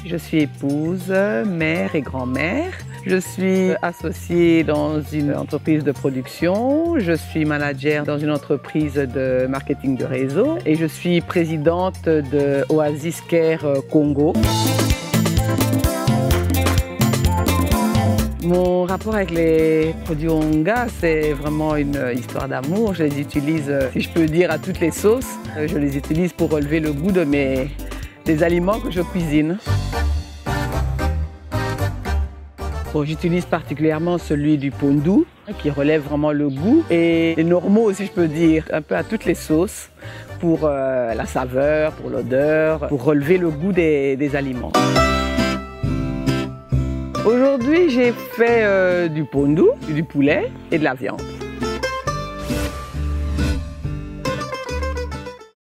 Je suis épouse, mère et grand-mère. Je suis associée dans une entreprise de production. Je suis manager dans une entreprise de marketing de réseau. Et je suis présidente de Oasis Care Congo. Mon rapport avec les produits Onga, c'est vraiment une histoire d'amour. Je les utilise, si je peux dire, à toutes les sauces. Je les utilise pour relever le goût des aliments que je cuisine. Bon, j'utilise particulièrement celui du pondu, qui relève vraiment le goût, et les normaux, si je peux dire, un peu à toutes les sauces, pour la saveur, pour l'odeur, pour relever le goût des aliments. Aujourd'hui, j'ai fait du pondu, du poulet et de la viande.